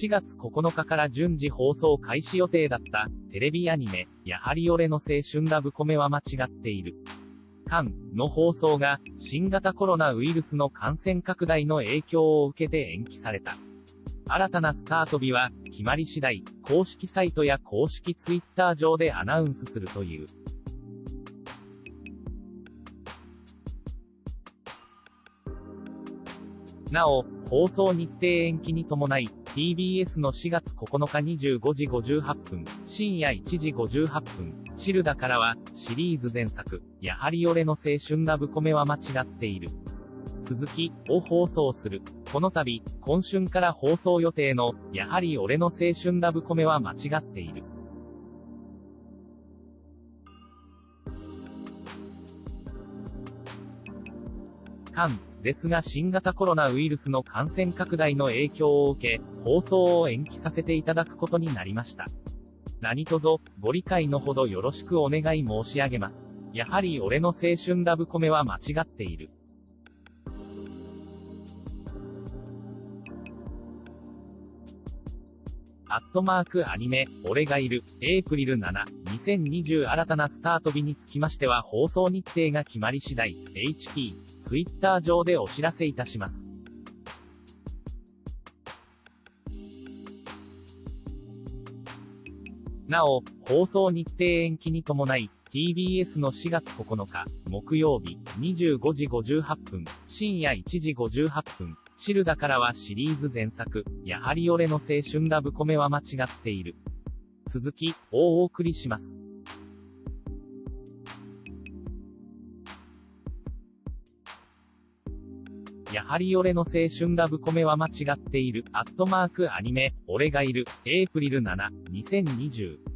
4月9日から順次放送開始予定だったテレビアニメ、やはり俺の青春ラブコメは間違っている。巻の放送が新型コロナウイルスの感染拡大の影響を受けて延期された。新たなスタート日は決まり次第、公式サイトや公式ツイッター上でアナウンスするという。なお、放送日程延期に伴い、TBS の4月9日25時58分、深夜1時58分、チルダからは、シリーズ前作、やはり俺の青春ラブコメは間違っている。続きを放送する。この度、今春から放送予定の、やはり俺の青春ラブコメは間違っている。巻ですが新型コロナウイルスの感染拡大の影響を受け、放送を延期させていただくことになりました。何卒、ご理解のほどよろしくお願い申し上げます。やはり俺の青春ラブコメは間違っている。アニメ、俺がいる、エイプリル7、2020新たなスタート日につきましては放送日程が決まり次第、HP、Twitter 上でお知らせいたします。なお、放送日程延期に伴い、TBS の4月9日、木曜日、25時58分、深夜1時58分、チルダからはシリーズ前作、やはり俺の青春ラブコメは間違っている。続きをお送りします。やはり俺の青春ラブコメは間違っている。アニメ、俺がいる、エイプリル7、2020。